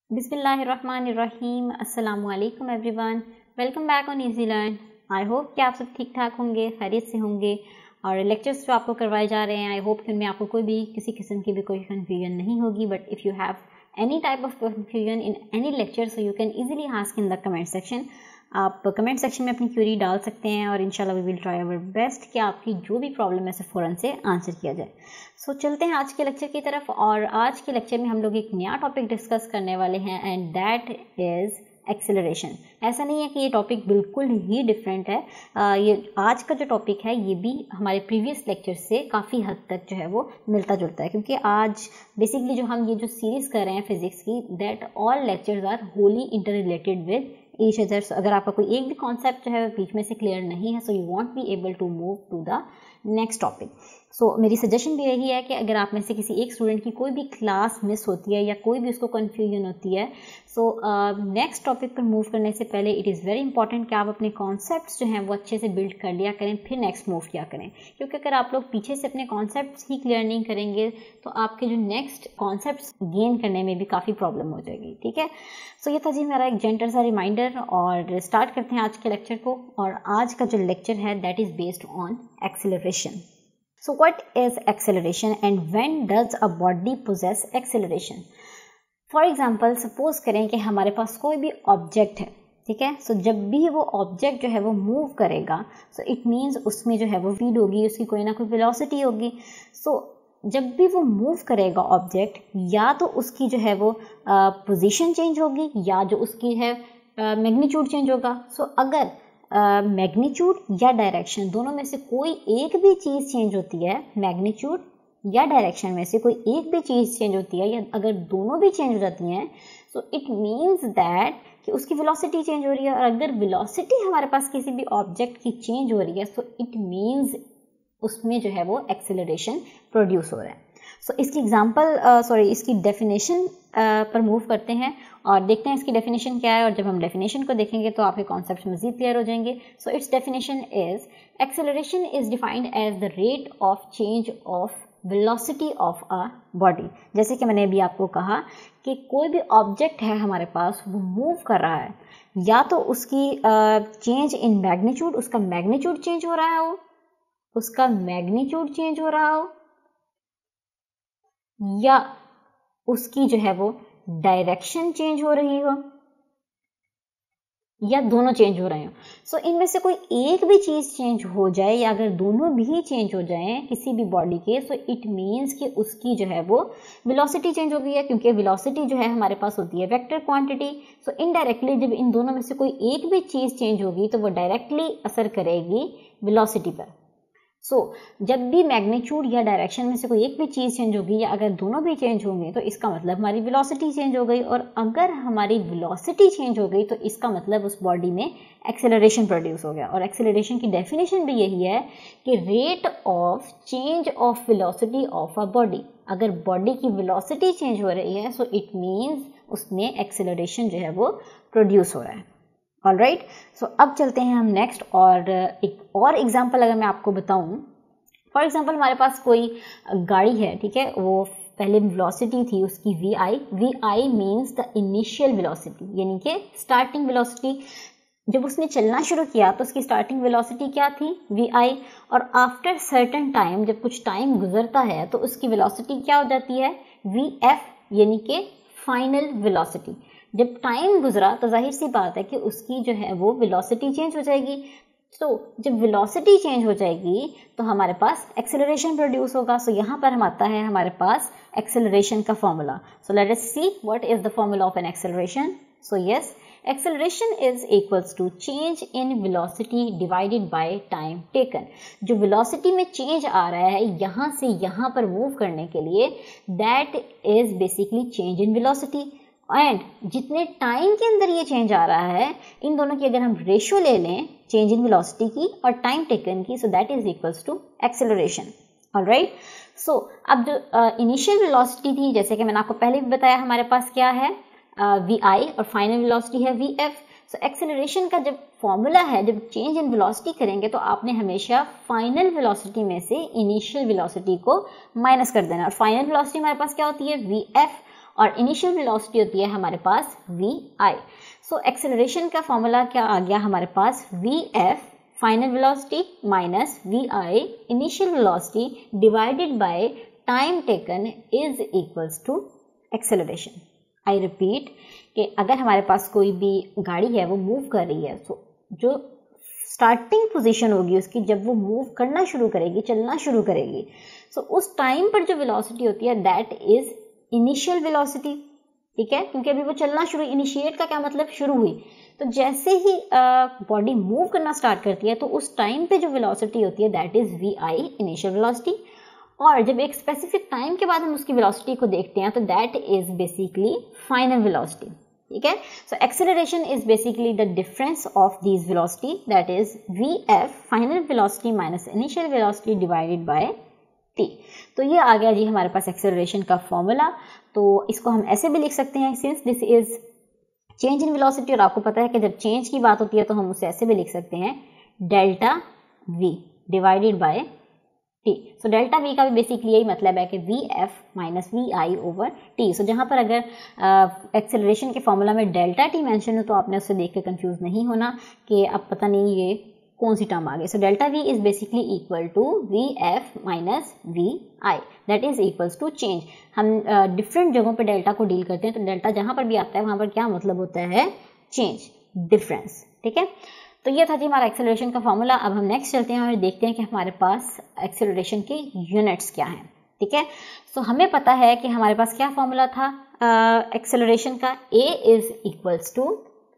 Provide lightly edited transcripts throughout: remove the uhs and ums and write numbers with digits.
बिस्मिल्लाहिर्रहमानिर्रहीम। अस्सलामुअलैकुम everyone, welcome back on Easy Learn. I hope कि आप सब ठीक ठाक होंगे, खैरियत से होंगे और लेक्चर्स जो आपको करवाए जा रहे हैं आई होप कि उनमें आपको कोई भी किसी किस्म की भी कोई कन्फ्यूजन नहीं होगी। But if you have any type of confusion in any lecture so you can easily ask in the comment section. आप कमेंट सेक्शन में अपनी क्वेरी डाल सकते हैं और इंशाल्लाह we will try our best कि आपकी जो भी प्रॉब्लम है उसे फ़ौरन से आंसर किया जाए। सो चलते हैं आज के लेक्चर की तरफ और आज के लेक्चर में हम लोग एक नया टॉपिक डिस्कस करने वाले हैं एंड दैट इज़ एक्सेलरेशन। ऐसा नहीं है कि ये टॉपिक बिल्कुल ही डिफरेंट है। ये आज का जो टॉपिक है ये भी हमारे प्रीवियस लेक्चर से काफ़ी हद तक जो है वो मिलता जुलता है, क्योंकि आज बेसिकली जो हम ये जो सीरीज़ कर रहे हैं फिजिक्स की, that all lectures are wholly interrelated with each other. अगर आपका कोई एक भी कॉन्सेप्ट जो है बीच में से क्लियर नहीं है so you won't be able to move to the next topic. So मेरी सजेशन भी यही है कि अगर आप में से किसी एक स्टूडेंट की कोई भी क्लास मिस होती है या कोई भी उसको कन्फ्यूजन होती है सो नेक्स्ट टॉपिक पर मूव करने से पहले इट इज़ वेरी इंपॉर्टेंट कि आप अपने कॉन्सेप्ट्स जो हैं वो अच्छे से बिल्ड कर लिया करें, फिर नेक्स्ट मूव किया करें। क्योंकि अगर आप लोग पीछे से अपने कॉन्सेप्ट्स ही क्लियर नहीं करेंगे तो आपके जो नेक्स्ट कॉन्सेप्ट्स गेन करने में भी काफ़ी प्रॉब्लम हो जाएगी। ठीक है, सो ये था जी मेरा एक जेंटल सा रिमाइंडर और स्टार्ट करते हैं आज के लेक्चर को। और आज का जो लेक्चर है that is based on acceleration. So what is acceleration and when does a body possess acceleration? For example, suppose करें कि हमारे पास कोई भी ऑब्जेक्ट है, ठीक है। सो जब भी वो ऑब्जेक्ट जो है वो मूव करेगा सो इट मीन्स उसमें जो है वो स्पीड होगी, उसकी कोई ना कोई वेलोसिटी होगी। सो जब भी वो मूव करेगा ऑब्जेक्ट, या तो उसकी जो है वो पोजीशन चेंज होगी या जो उसकी है मैग्नीट्यूड चेंज होगा। सो अगर मैग्नीट्यूड या डायरेक्शन दोनों में से कोई एक भी चीज़ चेंज होती है, मैग्नीट्यूड या डायरेक्शन में से कोई एक भी चीज़ चेंज होती है या अगर दोनों भी चेंज हो जाती हैं सो इट मीन्स दैट कि उसकी वेलोसिटी चेंज हो रही है। और अगर वेलोसिटी हमारे पास किसी भी ऑब्जेक्ट की चेंज हो रही है सो इट मीन्स उसमें जो है वो एक्सेलरेशन प्रोड्यूस हो रहा है। सो इसकी इसकी डेफिनेशन पर मूव करते हैं और देखते हैं इसकी डेफिनेशन क्या है। और जब हम डेफिनेशन को देखेंगे तो आपके कॉन्सेप्ट मज़ीद क्लियर हो जाएंगे। So its definition is acceleration is defined as the rate of change of velocity of a body. जैसे कि मैंने अभी आपको कहा कि कोई भी ऑब्जेक्ट है हमारे पास वो मूव कर रहा है, या तो उसकी चेंज इन मैग्नीट्यूड, उसका मैग्नीट्यूड चेंज हो रहा हो, या उसकी जो है वो डायरेक्शन चेंज हो रही हो, या दोनों चेंज हो रहे हो। सो इनमें से कोई एक भी चीज़ चेंज हो जाए या अगर दोनों भी चेंज हो जाएं किसी भी बॉडी के सो इट मीन्स कि उसकी जो है वो वेलोसिटी चेंज हो गई है, क्योंकि वेलोसिटी जो है हमारे पास होती है वेक्टर क्वांटिटी। सो इनडायरेक्टली जब इन दोनों में से कोई एक भी चीज़ चेंज होगी तो वो डायरेक्टली असर करेगी वेलोसिटी पर। सो जब भी मैग्नीट्यूड या डायरेक्शन में से कोई एक भी चीज़ चेंज होगी या अगर दोनों भी चेंज होंगे तो इसका मतलब हमारी वेलोसिटी चेंज हो गई। और अगर हमारी वेलोसिटी चेंज हो गई तो इसका मतलब उस बॉडी में एक्सेलरेशन प्रोड्यूस हो गया। और एक्सेलरेशन की डेफिनेशन भी यही है कि rate of change of velocity of a body. अगर बॉडी की वेलोसिटी चेंज हो रही है सो इट मीन्स उसमें एक्सेलरेशन जो है वो प्रोड्यूस हो रहा है। ऑल राइट, सो अब चलते हैं हम नेक्स्ट। और एक और एग्जांपल अगर मैं आपको बताऊं, फॉर एग्जांपल हमारे पास कोई गाड़ी है, ठीक है। वो पहले वेलोसिटी थी उसकी V means the initial velocity, यानी कि स्टार्टिंग वेलोसिटी। जब उसने चलना शुरू किया तो उसकी स्टार्टिंग वेलोसिटी क्या थी, वी। और आफ्टर सर्टेन टाइम, जब कुछ टाइम गुजरता है तो उसकी वेलोसिटी क्या हो जाती है, वी, यानी कि फाइनल वेलोसिटी। जब टाइम गुजरा तो जाहिर सी बात है कि उसकी जो है वो वेलोसिटी चेंज हो जाएगी। तो जब वेलोसिटी चेंज हो जाएगी तो हमारे पास एक्सेलरेशन प्रोड्यूस होगा। सो यहाँ पर हम आता है हमारे पास एक्सेलरेशन का formula. So let us see what is the formula of an acceleration. So yes, acceleration is equals to change in velocity divided by time taken. जो वेलोसिटी में चेंज आ रहा है यहाँ से यहाँ पर मूव करने के लिए, that is basically change in velocity. And जितने टाइम के अंदर ये चेंज आ रहा है, इन दोनों की अगर हम रेशियो ले लें चेंज इन वेलोसिटी की और टाइम टेकन की, so that is equals to acceleration. Alright, so अब जो इनिशियल वेलोसिटी थी, जैसे कि मैंने आपको पहले भी बताया, हमारे पास क्या है वी और फाइनल वेलोसिटी है वी एफ। सो एक्सेलरेशन का जब फॉर्मूला है, जब चेंज इन वेलोसिटी करेंगे तो आपने हमेशा फाइनल वेलोसिटी में से इनिशियल वेलोसिटी को माइनस कर देना। और फाइनल वेलोसिटी हमारे पास क्या होती है, वी एफ, और इनिशियल वेलोसिटी होती है हमारे पास vi। सो एक्सेलरेशन का फॉर्मूला क्या आ गया हमारे पास, vf final velocity minus vi initial velocity divided by time taken is equals to acceleration. I repeat कि अगर हमारे पास कोई भी गाड़ी है वो मूव कर रही है, तो जो स्टार्टिंग पोजीशन होगी उसकी जब वो मूव करना शुरू करेगी, चलना शुरू करेगी, सो उस टाइम पर जो वेलोसिटी होती है दैट इज इनिशियल वेलोसिटी। ठीक है, क्योंकि अभी वो चलना शुरू, इनिशिएट का क्या मतलब, शुरू हुई। तो जैसे ही बॉडी मूव करना स्टार्ट करती है तो उस टाइम पे जो वेलोसिटी होती है that is vi initial velocity, और जब एक स्पेसिफिक टाइम के बाद हम उसकी वेलोसिटी को देखते हैं तो that is basically final velocity. ठीक है, so acceleration is basically the difference of these velocity that is vf final velocity minus initial velocity divided by t। तो ये आ गया जी हमारे पास एक्सेलरेशन का फॉर्मूला। तो इसको हम ऐसे भी लिख सकते हैं, since this is change in velocity, और आपको पता है कि जब चेंज की बात होती है तो हम उसे ऐसे भी लिख सकते हैं delta v divided by t। So delta v का भी बेसिकली यही मतलब है कि vf minus vi over t। सो जहाँ पर अगर एक्सेलरेशन के फॉर्मूला में डेल्टा t मेंशन हो तो आपने उससे देख के कंफ्यूज नहीं होना कि अब पता नहीं ये कौन सी टर्म आ गई। So delta v is basically equal to vf minus vi that is equals to change. हम डिफरेंट जगहों पे डेल्टा को डील करते हैं, तो डेल्टा जहाँ पर भी आता है वहाँ पर क्या मतलब होता है, चेंज, डिफरेंस। ठीक है, तो ये था जी हमारा एक्सेलरेशन का फॉर्मूला। अब हम नेक्स्ट चलते हैं और देखते हैं कि हमारे पास एक्सेलरेशन के यूनिट्स क्या हैं। ठीक है, सो हमें पता है कि हमारे पास क्या फॉर्मूला था एक्सेलरेशन का, a is equals to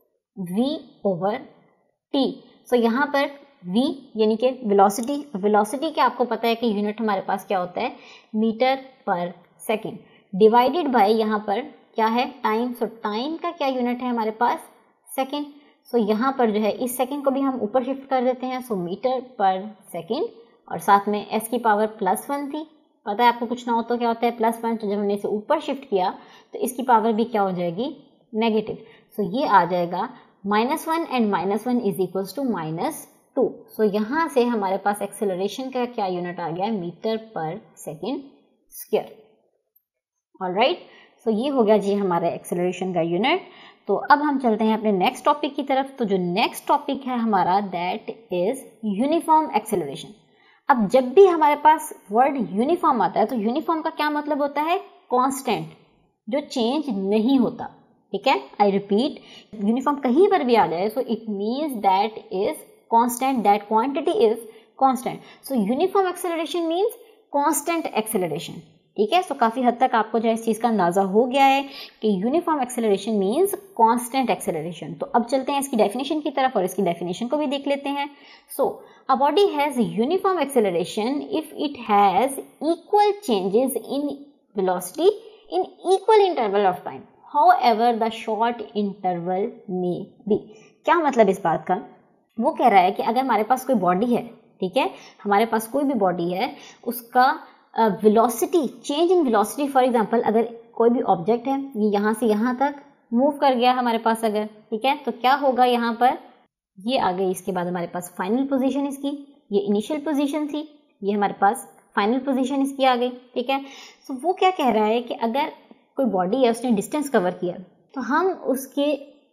v over t। सो यहाँ पर v यानी कि वेलोसिटी, वेलोसिटी के आपको पता है कि यूनिट हमारे पास क्या होता है, मीटर पर सेकेंड, डिवाइडेड बाय यहाँ पर क्या है, टाइम। सो टाइम का क्या यूनिट है हमारे पास, सेकेंड। सो यहाँ पर जो है इस सेकेंड को भी हम ऊपर शिफ्ट कर देते हैं, सो मीटर पर सेकेंड, और साथ में s की पावर +1 थी। पता है आपको कुछ ना हो तो क्या होता है +1, तो जब हमने इसे ऊपर शिफ्ट किया तो इसकी पावर भी क्या हो जाएगी, नेगेटिव। सो ये आ जाएगा -1 and -1 is equals to -2। So यहाँ से हमारे पास एक्सेलरेशन का क्या यूनिट आ गया, मीटर पर सेकेंड स्क्वायर। ऑलराइट, सो ये हो गया जी हमारे एक्सेलरेशन का यूनिट। तो अब हम चलते हैं अपने नेक्स्ट टॉपिक की तरफ। तो जो नेक्स्ट टॉपिक है हमारा दैट इज यूनिफॉर्म एक्सेलरेशन। अब जब भी हमारे पास वर्ड यूनिफॉर्म आता है तो यूनिफॉर्म का क्या मतलब होता है, कांस्टेंट, जो चेंज नहीं होता। ठीक है, आई रिपीट, यूनिफॉर्म कहीं पर भी आ जाए so it means that is constant, that quantity is constant. So uniform acceleration means constant acceleration. ठीक है, सो काफ़ी हद तक आपको जो है इस चीज़ का अंदाज़ा हो गया है कि uniform acceleration means constant acceleration. तो अब चलते हैं इसकी डेफिनेशन की तरफ और इसकी डेफिनेशन को भी देख लेते हैं। So a body has uniform acceleration if it has equal changes in velocity in equal interval of time however the short interval may be। क्या मतलब इस बात का, वो कह रहा है कि अगर हमारे पास कोई बॉडी है, ठीक है, हमारे पास कोई भी बॉडी है, उसका velocity, change in velocity, for example अगर कोई भी ऑब्जेक्ट है ये यहाँ से यहाँ तक मूव कर गया हमारे पास अगर, ठीक है, तो क्या होगा, यहाँ पर ये आ गई, इसके बाद हमारे पास फाइनल पोजीशन इसकी, ये इनिशियल पोजीशन थी, ये हमारे पास फाइनल पोजीशन इसकी आ गई। ठीक है, सो वो क्या कह रहा है कि अगर कोई बॉडी है उसने डिस्टेंस कवर किया तो हम उसके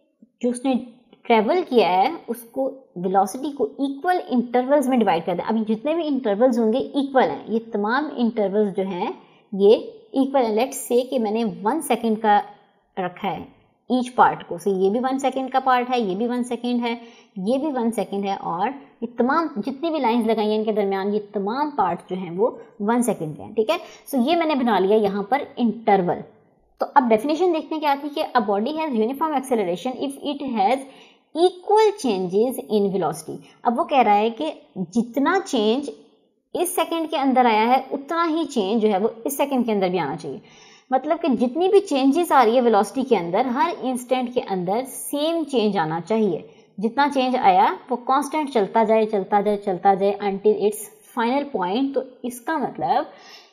जो उसने ट्रेवल किया है उसको वेलोसिटी को इक्वल इंटरवल्स में डिवाइड कर दें। अभी जितने भी इंटरवल्स होंगे इक्वल हैं, ये तमाम इंटरवल्स जो हैं ये इक्वल हैं। लेट्स से कि मैंने 1 सेकेंड का रखा है ईच पार्ट को, सो ये भी 1 सेकेंड का पार्ट है, ये भी 1 सेकेंड है, ये भी 1 सेकेंड है, और ये तमाम जितनी भी लाइंस लगाई हैं इनके दरमियान ये तमाम पार्ट जो हैं वो 1 सेकेंड के हैं। ठीक है, सो ये मैंने बना लिया यहाँ पर इंटरवल। तो अब डेफिनेशन देखते हैं क्या आती है कि a body has uniform acceleration if it has equal changes in velocity. अब वो कह रहा है कि जितना चेंज इस सेकंड के अंदर आया है उतना ही चेंज जो है वो इस सेकंड के अंदर भी आना चाहिए। मतलब कि जितनी भी चेंजेस आ रही है वेलोसिटी के अंदर, हर इंस्टेंट के अंदर सेम चेंज आना चाहिए। जितना चेंज आया वो कांस्टेंट चलता जाए चलता जाए चलता जाए अंटिल इट्स फाइनल पॉइंट। तो इसका मतलब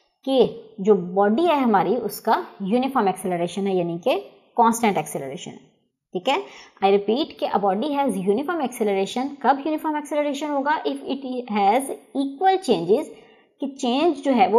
कि जो बॉडी है हमारी उसका यूनिफॉर्म एक्सेलरेशन है, यानी कि कांस्टेंट एक्सेलरेशन है। ठीक है, आई रिपीट कि a body has uniform acceleration. कब यूनिफॉर्म एक्सेलरेशन होगा, if it has equal changes, कि चेंज जो है वो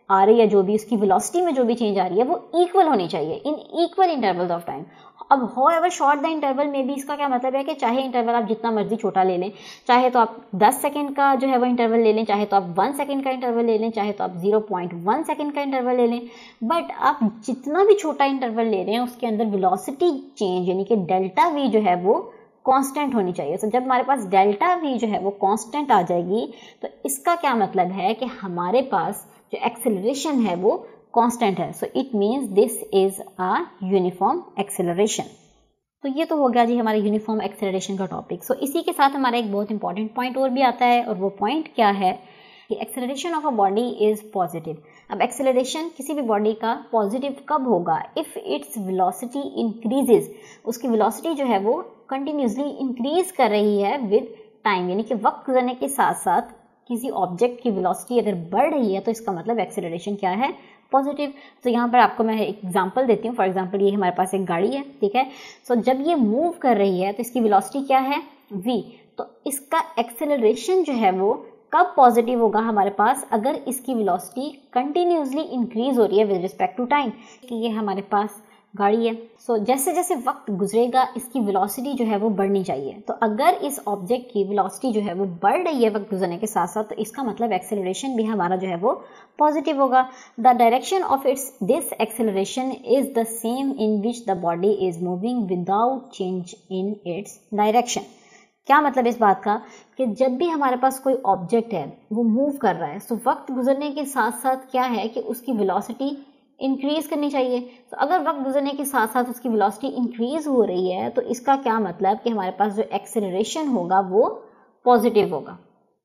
आ रही है, जो भी उसकी वेलोसिटी में जो भी चेंज आ रही है वो इक्वल होनी चाहिए in equal intervals of time. अब हाउएवर शॉर्ट द इंटरवल में भी इसका क्या मतलब है कि चाहे इंटरवल आप जितना मर्जी छोटा ले लें, चाहे तो आप 10 सेकंड का जो है वो इंटरवल ले लें, चाहे तो आप 1 सेकंड का इंटरवल ले लें, चाहे तो आप 0.1 सेकंड का इंटरवल ले लें, बट आप जितना भी छोटा इंटरवल ले रहे हैं उसके अंदर वेलोसिटी चेंज यानी कि डेल्टा वी जो है वो कांस्टेंट होनी चाहिए। तो जब हमारे पास डेल्टा वी जो है वो कांस्टेंट आ जाएगी तो इसका क्या मतलब है कि हमारे पास जो एक्सेलरेशन है वो कांस्टेंट है। So it means this is a uniform acceleration. तो ये तो हो गया जी हमारे यूनिफॉर्म एक्सेलरेशन का टॉपिक। सो इसी के साथ हमारा एक बहुत इंपॉर्टेंट पॉइंट और भी आता है, और वो पॉइंट क्या है कि acceleration of a body is positive. अब एक्सेलरेशन किसी भी बॉडी का पॉजिटिव कब होगा? इफ इट्स वेलोसिटी इंक्रीजेज, उसकी वेलोसिटी जो है वो कंटिन्यूसली इंक्रीज कर रही है विद टाइम, यानी कि वक्त गुजरने के साथ साथ किसी ऑब्जेक्ट की वेलोसिटी अगर बढ़ रही है तो इसका मतलब एक्सेलरेशन क्या है? पॉजिटिव। तो यहाँ पर आपको मैं एक एग्जांपल देती हूँ। फॉर एग्जांपल ये हमारे पास एक गाड़ी है, ठीक है। सो जब ये मूव कर रही है तो इसकी वेलोसिटी क्या है? v। तो इसका एक्सेलरेशन जो है वो कब पॉजिटिव होगा हमारे पास? अगर इसकी वेलोसिटी कंटिन्यूसली इंक्रीज हो रही है विद रिस्पेक्ट टू टाइम, कि ये हमारे पास गाड़ी है। सो जैसे जैसे वक्त गुजरेगा इसकी वेलोसिटी जो है वो बढ़नी चाहिए। तो अगर इस ऑब्जेक्ट की वेलोसिटी जो है वो बढ़ रही है वक्त गुजरने के साथ साथ, तो इसका मतलब एक्सेलरेशन भी हमारा जो है वो पॉजिटिव होगा। The direction of its this acceleration is the same in which the body is moving without change in its direction. क्या मतलब इस बात का कि जब भी हमारे पास कोई ऑब्जेक्ट है वो मूव कर रहा है, तो वक्त गुजरने के साथ साथ क्या है कि उसकी वेलोसिटी इंक्रीज करनी चाहिए। तो अगर वक्त गुजरने के साथ साथ उसकी वेलोसिटी इंक्रीज हो रही है तो इसका क्या मतलब कि हमारे पास जो एक्सेलरेशन होगा वो पॉजिटिव होगा,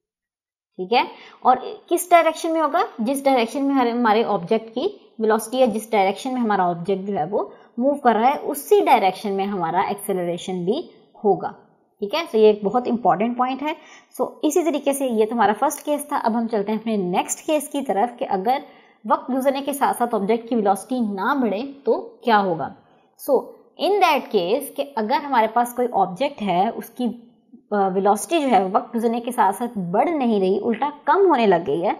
ठीक है। और किस डायरेक्शन में होगा? जिस डायरेक्शन में हमारे ऑब्जेक्ट की वेलोसिटी है, जिस डायरेक्शन में हमारा ऑब्जेक्ट जो है वो मूव कर रहा है, उसी डायरेक्शन में हमारा एक्सेलरेशन भी होगा, ठीक है। तो ये एक बहुत इंपॉर्टेंट पॉइंट है। सो इसी तरीके से ये तो हमारा फर्स्ट केस था। अब हम चलते हैं अपने नेक्स्ट केस की तरफ कि अगर वक्त गुजरने के साथ साथ ऑब्जेक्ट की वेलोसिटी ना बढ़े तो क्या होगा। सो इन दैट केस कि अगर हमारे पास कोई ऑब्जेक्ट है उसकी वेलोसिटी जो है वक्त गुजरने के साथ साथ बढ़ नहीं रही, उल्टा कम होने लग गई है।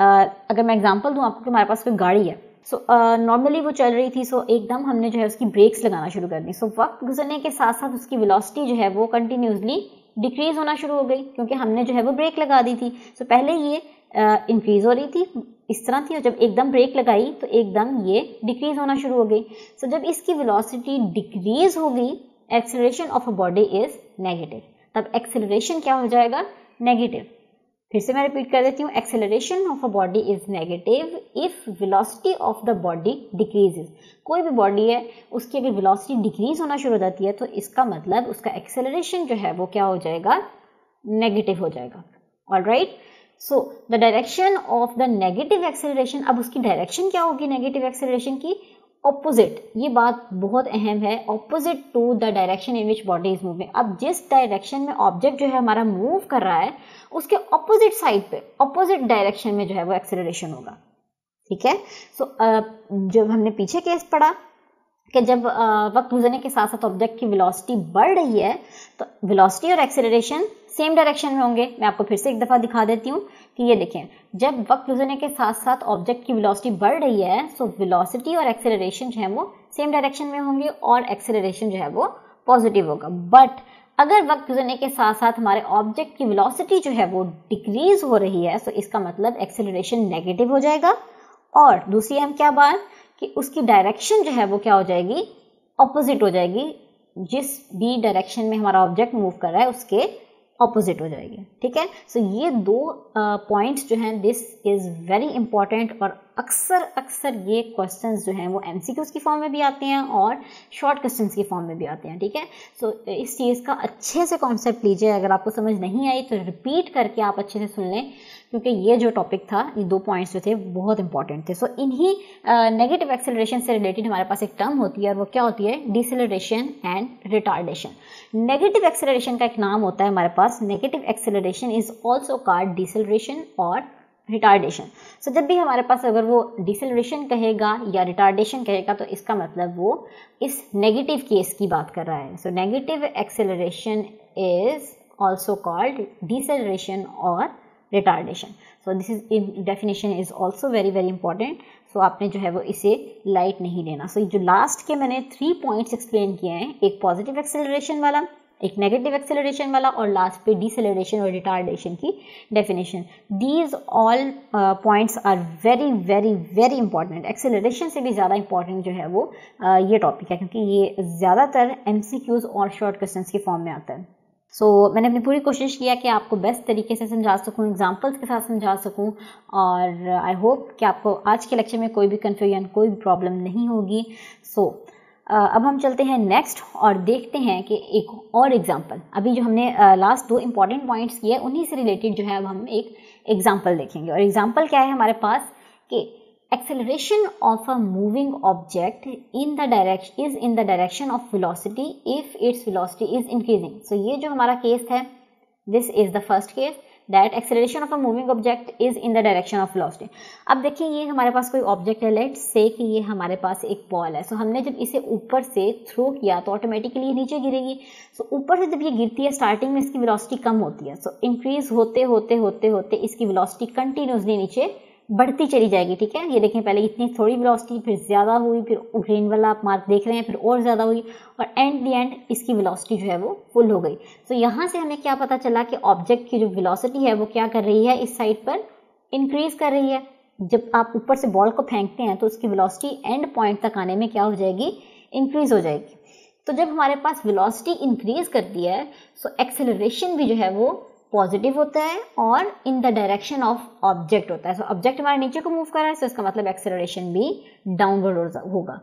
अगर मैं एग्जांपल दूं आपको कि हमारे पास कोई गाड़ी है, सो नॉर्मली वो चल रही थी, सो एकदम हमने जो है उसकी ब्रेक्स लगाना शुरू कर दी। सो वक्त गुजरने के साथ साथ उसकी वेलोसिटी जो है वो कंटिन्यूसली डिक्रीज होना शुरू हो गई क्योंकि हमने जो है वो ब्रेक लगा दी थी। सो पहले ये इंक्रीज हो रही थी, इस तरह थी, और जब एकदम ब्रेक लगाई तो एकदम ये डिक्रीज होना शुरू हो गई। सो जब इसकी वेलोसिटी डिक्रीज होगी, acceleration of a body is negative. तब एक्सेलरेशन क्या हो जाएगा? नेगेटिव। फिर से मैं रिपीट कर देती हूँ, acceleration of a body is negative if velocity of the body decreases. कोई भी बॉडी है उसकी अगर वेलोसिटी डिक्रीज होना शुरू हो जाती है तो इसका मतलब उसका एक्सेलरेशन जो है वो क्या हो जाएगा? नेगेटिव हो जाएगा। Alright. So the direction of the negative acceleration, अब उसकी डायरेक्शन क्या होगी नेगेटिव एक्सेलरेशन की? ऑपोजिट। ये बात बहुत अहम है, opposite to the direction in which body is moving. अब जिस डायरेक्शन में ऑब्जेक्ट जो है हमारा मूव कर रहा है उसके ऑपोजिट साइड पे, ऑपोजिट डायरेक्शन में जो है वो एक्सेलरेशन होगा, ठीक है। सो जब हमने पीछे केस पढ़ा कि जब वक्त गुजरने के साथ साथ ऑब्जेक्ट की वेलोसिटी बढ़ रही है तो वेलोसिटी और एक्सेलरेशन सेम डायरेक्शन में होंगे। मैं आपको फिर से एक दफ़ा दिखा देती हूँ कि ये देखें, जब वक्त गुजरने के साथ साथ ऑब्जेक्ट की वेलोसिटी बढ़ रही है सो वेलोसिटी और एक्सेलरेशन जो है वो सेम डायरेक्शन में होंगे और एक्सेलरेशन जो है वो पॉजिटिव होगा। बट अगर वक्त गुजरने के साथ साथ हमारे ऑब्जेक्ट की वेलोसिटी जो है वो डिक्रीज हो रही है तो इसका मतलब एक्सेलरेशन नेगेटिव हो जाएगा। और दूसरी हम क्या बात कि उसकी डायरेक्शन जो है वो क्या हो जाएगी? ऑपोजिट हो जाएगी। जिस भी डायरेक्शन में हमारा ऑब्जेक्ट मूव कर रहा है उसके ऑपोजिट हो जाएगी, ठीक है। सो ये दो पॉइंट्स जो हैं दिस इज वेरी इंपॉर्टेंट, और अक्सर ये क्वेश्चंस जो हैं वो एमसीक्यूज की फॉर्म में भी आते हैं और शॉर्ट क्वेश्चंस की फॉर्म में भी आते हैं, ठीक है। सो इस चीज़ का अच्छे से कॉन्सेप्ट लीजिए। अगर आपको समझ नहीं आई तो रिपीट करके आप अच्छे से सुन लें क्योंकि ये जो टॉपिक था, ये दो पॉइंट्स जो थे बहुत इंपॉर्टेंट थे। सो इन्हीं नेगेटिव एक्सेलरेशन से रिलेटेड हमारे पास एक टर्म होती है और वो क्या होती है? Deceleration and retardation. Negative acceleration का एक नाम होता है हमारे पास, negative acceleration is also called deceleration और रिटार्डेशन। सो जब भी हमारे पास अगर वो डिसेलरेशन कहेगा या रिटार्डेशन कहेगा तो इसका मतलब वो इस नेगेटिव केस की बात कर रहा है। So negative acceleration is also called deceleration और retardation. So this is definition is also very very important. So आपने जो है वो इसे लाइट नहीं लेना। सो जो लास्ट के मैंने 3 पॉइंट्स एक्सप्लेन किए हैं, एक पॉजिटिव एक्सेलरेशन वाला, एक नेगेटिव एक्सेलरेशन वाला और लास्ट पे डिसेलरेशन और रिटार्डेशन की definition. These all points are very very very important. Acceleration से भी ज़्यादा इंपॉर्टेंट जो है वो ये टॉपिक है, क्योंकि ये ज़्यादातर MCQs और शॉर्ट क्वेश्चंस के फॉर्म में आता है। मैंने अपनी पूरी कोशिश किया कि आपको बेस्ट तरीके से समझा सकूं, एग्जांपल्स के साथ समझा सकूं, और आई होप कि आपको आज के लेक्चर में कोई भी कन्फ्यूजन, कोई भी प्रॉब्लम नहीं होगी। अब हम चलते हैं नेक्स्ट और देखते हैं कि एक और एग्जांपल। अभी जो हमने लास्ट 2 इंपॉर्टेंट पॉइंट्स किए उन्हीं से रिलेटेड जो है अब हम एक एग्जांपल देखेंगे। और एग्जांपल क्या है हमारे पास कि acceleration of a moving object is in the direction of velocity if its velocity is increasing. So ये जो हमारा केस है, this is the first case that acceleration of a moving object is in the direction of velocity. अब देखिए ये हमारे पास कोई object है, लेट्स से कि ये हमारे पास एक बॉल है। हमने जब इसे ऊपर से थ्रो किया तो ऑटोमेटिकली ये नीचे गिरेगी। ऊपर से जब ये गिरती है स्टार्टिंग में इसकी वेलोसिटी कम होती है। इंक्रीज होते होते होते होते इसकी वेलोसिटी कंटिन्यूसली नीचे बढ़ती चली जाएगी। ठीक है, ये देखें पहले इतनी थोड़ी वेलोसिटी, फिर ज़्यादा हुई, फिर ग्रीन वाला आप मार्क देख रहे हैं, फिर और ज़्यादा हुई, और एंड दी एंड इसकी वेलोसिटी जो है वो फुल हो गई। यहाँ से हमें क्या पता चला कि ऑब्जेक्ट की जो वेलोसिटी है वो क्या कर रही है, इस साइड पर इंक्रीज कर रही है। जब आप ऊपर से बॉल को फेंकते हैं तो उसकी वेलोसिटी एंड पॉइंट तक आने में क्या हो जाएगी, इंक्रीज हो जाएगी। तो जब हमारे पास वेलोसिटी इंक्रीज करती है एक्सेलरेशन भी जो है वो पॉजिटिव होता है और in the direction of object होता है। ऑब्जेक्ट हमारे नीचे को मूव कर रहा है, इसका मतलब एक्सेलरेशन भी डाउनवर्ड होगा।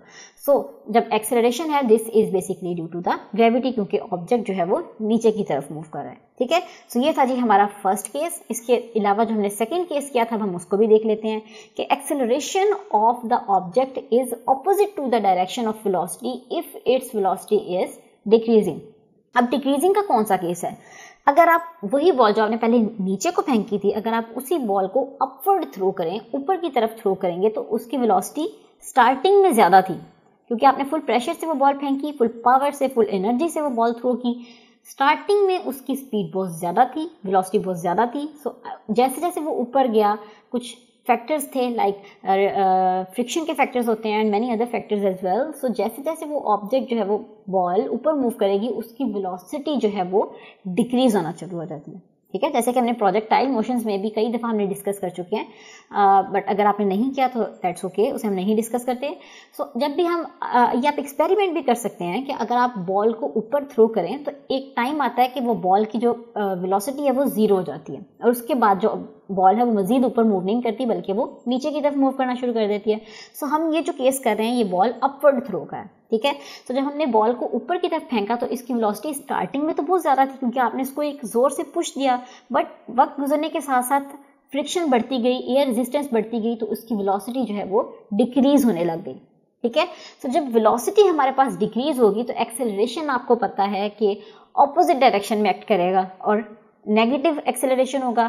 जब एक्सेलरेशन है, this is basically due to the gravity, क्योंकि ऑब्जेक्ट जो है वो नीचे की तरफ मूव कर रहा है। ठीक है, ये था जी हमारा फर्स्ट केस। इसके अलावा जो हमने सेकेंड केस किया था हम उसको भी देख लेते हैं कि acceleration of the object is opposite to the direction of velocity if its velocity is decreasing. अब डिक्रीजिंग का कौन सा केस है? अगर आप वही बॉल जो आपने पहले नीचे को फेंकी थी, अगर आप उसी बॉल को अपवर्ड थ्रो करें, ऊपर की तरफ थ्रो करेंगे, तो उसकी वेलोसिटी स्टार्टिंग में ज़्यादा थी, क्योंकि आपने फुल प्रेशर से वो बॉल फेंकी, फुल पावर से, फुल एनर्जी से वो बॉल थ्रो की। स्टार्टिंग में उसकी स्पीड बहुत ज़्यादा थी, वेलोसिटी बहुत ज़्यादा थी। जैसे जैसे वो ऊपर गया, कुछ फैक्टर्स थे लाइक फ्रिक्शन के फैक्टर्स होते हैं and many other factors as well. जैसे जैसे वो ऑब्जेक्ट जो है वो बॉल ऊपर मूव करेगी, उसकी वेलोसिटी जो है वो डिक्रीज होना शुरू हो जाती है। ठीक है, जैसे कि हमने प्रोजेक्टाइल मोशंस में भी कई दफ़ा हमने डिस्कस कर चुके हैं, बट अगर आपने नहीं किया तो दैट्स ओके, उसे हम नहीं डिस्कस करते। जब भी हम ये आप एक्सपेरिमेंट भी कर सकते हैं कि अगर आप बॉल को ऊपर थ्रो करें तो एक टाइम आता है कि वो बॉल की जो वेलोसिटी है वो ज़ीरो हो जाती है, और उसके बाद जो बॉल है वो मजीद ऊपर मूव नहीं करती बल्कि वो नीचे की तरफ मूव करना शुरू कर देती है। हम ये जो केस कर रहे हैं ये बॉल अपवर्ड थ्रो का है। ठीक है, जब हमने बॉल को ऊपर की तरफ फेंका तो इसकी वेलोसिटी स्टार्टिंग में तो बहुत ज़्यादा थी, क्योंकि आपने इसको एक ज़ोर से पुश दिया, बट वक्त गुजरने के साथ साथ फ्रिक्शन बढ़ती गई, एयर रेजिस्टेंस बढ़ती गई, तो उसकी वेलोसिटी जो है वो डिक्रीज होने लग गई। ठीक है, जब वेलोसिटी हमारे पास डिक्रीज होगी तो एक्सेलरेशन आपको पता है कि ऑपोजिट डायरेक्शन में एक्ट करेगा और नेगेटिव एक्सेलरेशन होगा।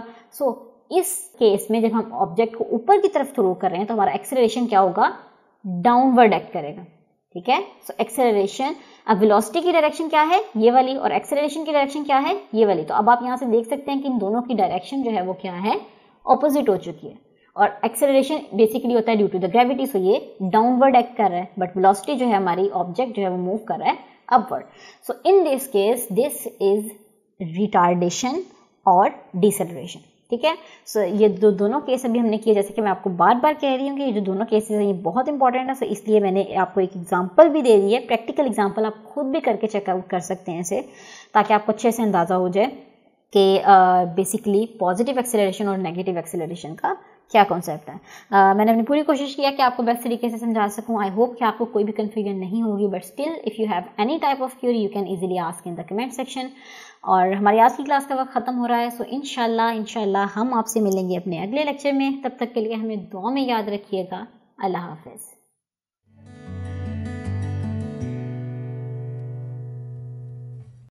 इस केस में जब हम ऑब्जेक्ट को ऊपर की तरफ थ्रो कर रहे हैं तो हमारा एक्सेलरेशन क्या होगा, डाउनवर्ड एक्ट करेगा। ठीक है, एक्सेलरेशन, अब वेलोसिटी की डायरेक्शन क्या है, ये वाली, और एक्सेलरेशन की डायरेक्शन क्या है, ये वाली। तो अब आप यहाँ से देख सकते हैं कि इन दोनों की डायरेक्शन जो है वो क्या है, ऑपोजिट हो चुकी है। और एक्सेलरेशन बेसिकली होता है ड्यू टू द ग्रेविटी, ये डाउनवर्ड एक्ट कर रहा है, बट वेलोसिटी जो है हमारी ऑब्जेक्ट जो है वो मूव कर रहा है upward. In this case this is retardation और डिसेलरेशन। ठीक है, ये दोनों केस अभी हमने किए, जैसे कि मैं आपको बार बार कह रही हूँ कि ये जो दोनों केसेस हैं ये बहुत इंपॉर्टेंट है। इसलिए मैंने आपको एक एग्जांपल भी दे दी है, प्रैक्टिकल एग्जांपल आप खुद भी करके चेकआउट कर सकते हैं इसे, ताकि आपको अच्छे से अंदाज़ा हो जाए कि बेसिकली पॉजिटिव एक्सेलरेशन और नेगेटिव एक्सेलरेशन का क्या कॉन्सेप्ट है। मैंने अपनी पूरी कोशिश किया कि आपको बेस्ट तरीके से समझा सकूं। आई होप कि आपको कोई भी कन्फ्यूजन नहीं होगी, but still if you have any type of query you can easily ask in the comment section. और हमारी आज की क्लास का वक्त ख़त्म हो रहा है, इंशाल्लाह हम आपसे मिलेंगे अपने अगले लेक्चर में। तब तक के लिए हमें दुआ में याद रखिएगा। अल्लाह हाफ़िज़।